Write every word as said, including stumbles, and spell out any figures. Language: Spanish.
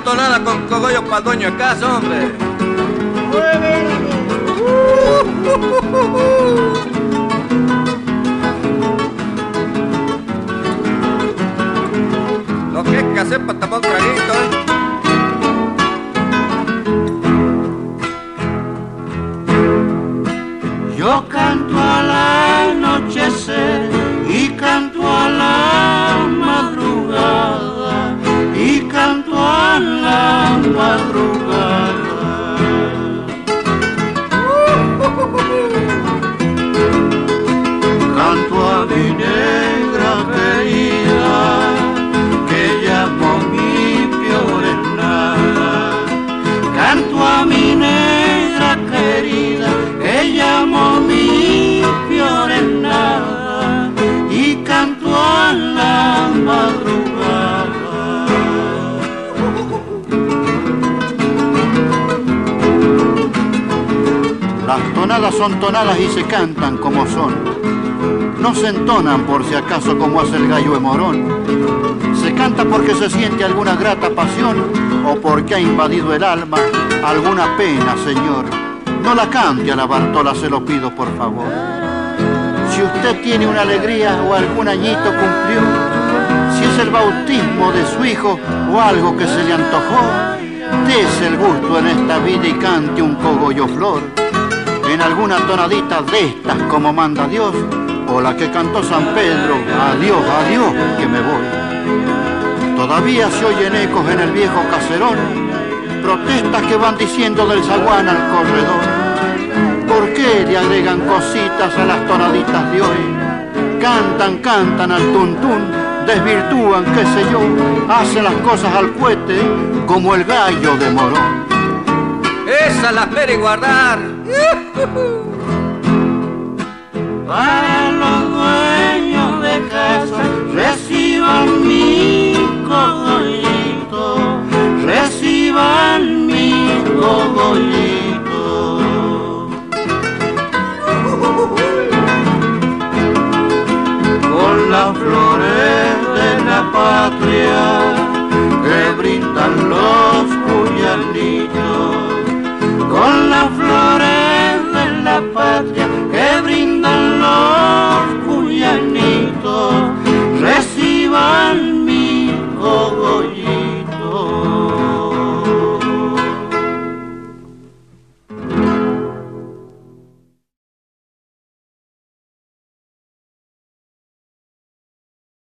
tonada con cogollos para el dueño de casa, hombre. Lo que hay que hacer para tapar un traguito, ¿eh? Yo canto al anochecer y canto a la madrugada y canto a la madrugada. Canto a mi negra querida que llamo mi peor nada. Canto a mi negra querida que llamo mi peor nada y canto a la madrugada. Las tonadas son tonadas y se cantan como son. No se entonan por si acaso como hace el gallo de Morón. Se canta porque se siente alguna grata pasión o porque ha invadido el alma alguna pena, señor. No la cante a la Bartola, se lo pido por favor. Si usted tiene una alegría o algún añito cumplió, si es el bautismo de su hijo o algo que se le antojó, dese el gusto en esta vida y cante un cogollo flor. En alguna tonadita de estas como manda Dios, o la que cantó San Pedro, adiós, adiós, que me voy. Todavía se oyen ecos en el viejo caserón, protestas que van diciendo del zaguán al corredor. ¿Por qué le agregan cositas a las tonaditas de hoy? Cantan, cantan al tuntún, desvirtúan, qué sé yo, hacen las cosas al cohete como el gallo de Morón. Esa la espera y guardar. Para los dueños de casa, reciban mi cogollito, reciban mi cogollito. Con las flores de la patria que brindan los cuyanitos, con las flores de la patria que brindan los cuyanitos,